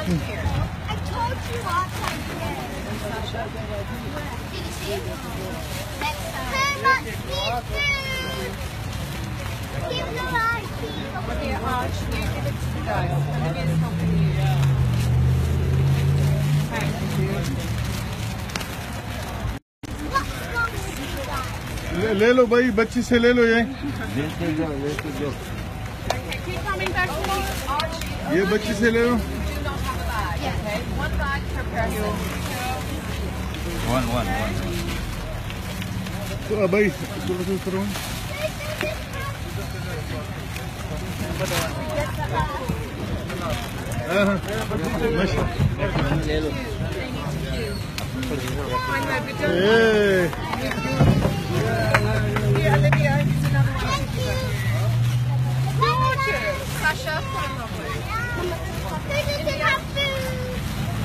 I told you last time. Did you see it? Next time. How much need food? Give the light, please. Here, Arch, you give it to the guys. Olivia's helping you. Thank you. What's wrong with you guys? ले लो भाई, बच्ची से ले लो ये। लेके जाओ। Okay, keep coming back to me. Archie, ये बच्ची से ले लो। do not have a bag, okay? One bag per person. One. तो भाई, थोड़ा करो। ले लो। ए, Here, Olivia, here's another one. Gorgeous. Sasha, put it on with. Who doesn't have food?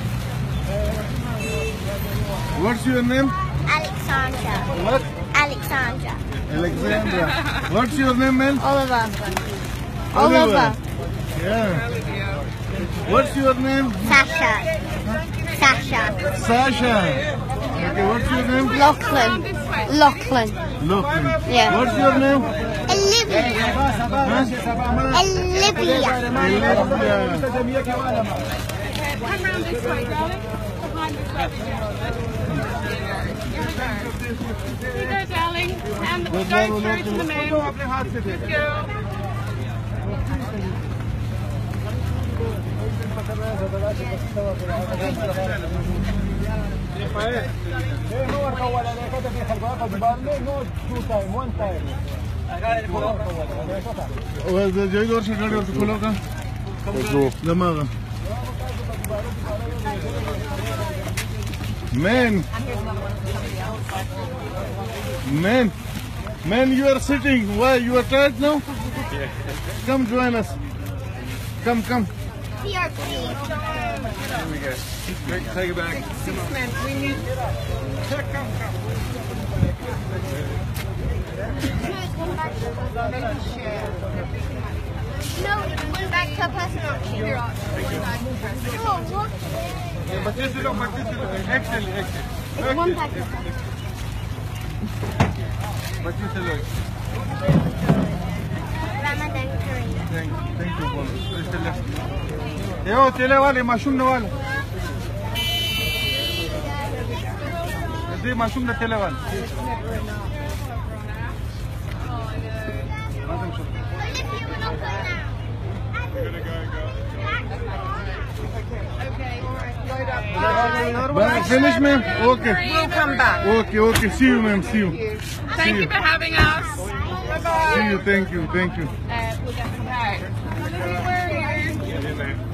what's your name? Alexandra. What? Alexandra. Alexandra. What's your name, man? Oliver. Oliver. Yeah. What's your name? Sasha. Sasha. Sasha. Okay, what's your name? Lachlan. Lachlan. Look. Yeah. What's your name? Olivia. Huh? Olivia. Come round this way, darling. Behind this way. Here we go, darling. And we're going through to the men. Good girl. جاي دور شغال يورت كلوكا دماغه man, you are sitting. Why you are tired now? Come join us. Come. Here, please. Here we go. Take it back. 6 men. We need. Come. Maybe share. No, one back to a personal queue. Here, Archie. One bag per person. Oh, look. बच्चे से लो एक्सेल It's one back to a person. बच्चे से लो Ramadan Kareem. Thank you बोलो ये हो चले वाले माशूम ने वाले दे माशूम ने चले वाले Finish, ma'am? Okay. We'll come back. Okay. See you, ma'am. See you. Thank you for having us. Bye-bye. See you. Thank you. We'll get them back. Olivia, where are you?